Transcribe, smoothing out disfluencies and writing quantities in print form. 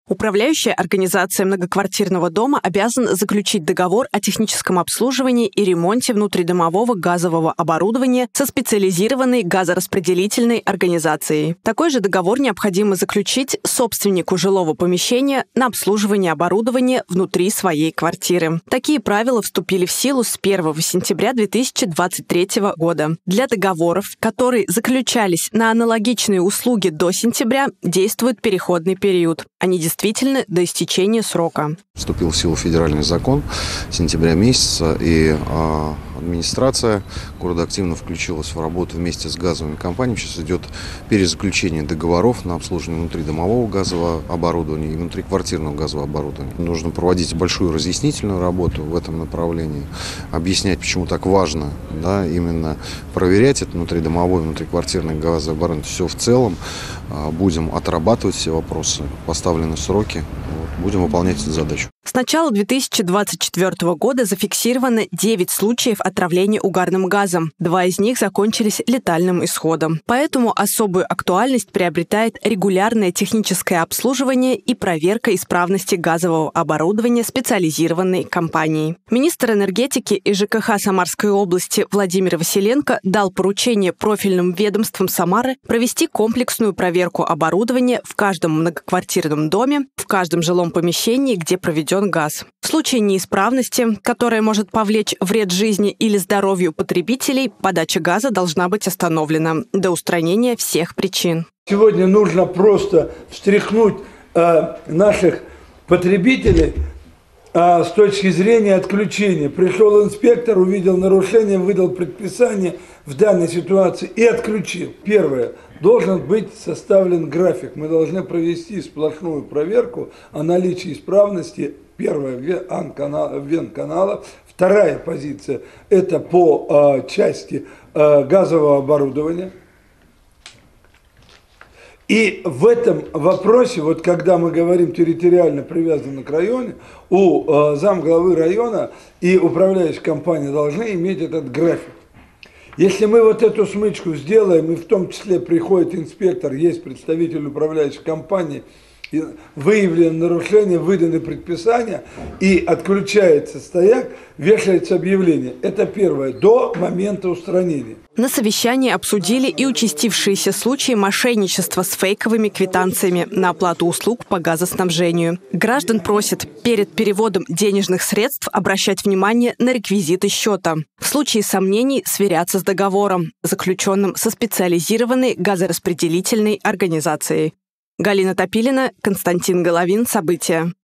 Управляющая организация многоквартирного дома обязана заключить договор о техническом обслуживании и ремонте внутридомового газового оборудования со специализированной газораспределительной организацией. Такой же договор необходимо заключить собственнику жилого помещения на обслуживание оборудования внутри своей квартиры. Такие правила вступили в силу с 1 сентября 2023 года. Для договоров, которые заключались на аналогичные услуги до сентября, действует переходный период. Они действительно до истечения срока. Вступил в силу федеральный закон сентября месяца, и администрация города активно включилась в работу вместе с газовыми компаниями. Сейчас идет перезаключение договоров на обслуживание внутридомового газового оборудования и внутриквартирного газового оборудования. Нужно проводить большую разъяснительную работу в этом направлении, объяснять, почему так важно, именно проверять это внутридомовое, внутриквартирное газовое оборудование. Все в целом. Будем отрабатывать все вопросы, поставлены сроки, будем выполнять эту задачу. С начала 2024 года зафиксировано 9 случаев отравления угарным газом. 2 из них закончились летальным исходом. Поэтому особую актуальность приобретает регулярное техническое обслуживание и проверка исправности газового оборудования специализированной компанией. Министр энергетики и ЖКХ Самарской области Владимир Василенко дал поручение профильным ведомствам Самары провести комплексную проверку оборудования в каждом многоквартирном доме, в каждом жилом помещении, где проведен газ. В случае неисправности, которая может повлечь вред жизни или здоровью потребителей, подача газа должна быть остановлена до устранения всех причин. Сегодня нужно просто встряхнуть наших потребителей с точки зрения отключения. Пришел инспектор, увидел нарушение, выдал предписание в данной ситуации и отключил. Первое. Должен быть составлен график. Мы должны провести сплошную проверку о наличии исправности. Первое, вен-канала. Вторая позиция – это по части газового оборудования. И в этом вопросе, вот когда мы говорим территориально привязаны к району, у замглавы района и управляющей компании должны иметь этот график. Если мы вот эту смычку сделаем, и в том числе приходит инспектор, есть представитель управляющей компании, выявлено нарушение, выданы предписания, и отключается стояк, вешается объявление. Это первое, до момента устранения. На совещании обсудили и участившиеся случаи мошенничества с фейковыми квитанциями на оплату услуг по газоснабжению. Граждан просят перед переводом денежных средств обращать внимание на реквизиты счета. В случае сомнений сверяться с договором, заключенным со специализированной газораспределительной организацией. Галина Топилина, Константин Головин. События.